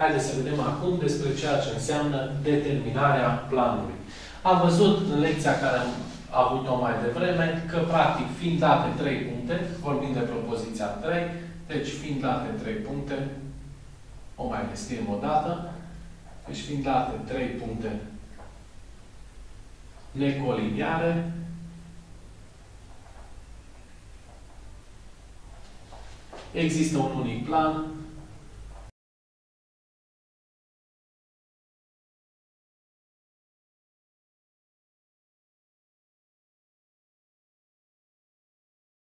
Haideți să vedem acum despre ceea ce înseamnă determinarea planului. Am văzut în lecția care am avut-o mai devreme că, practic, fiind date 3 puncte, vorbim de propoziția 3, deci fiind date 3 puncte, o mai descriem o dată, deci fiind date 3 puncte necoliniare, există un unic plan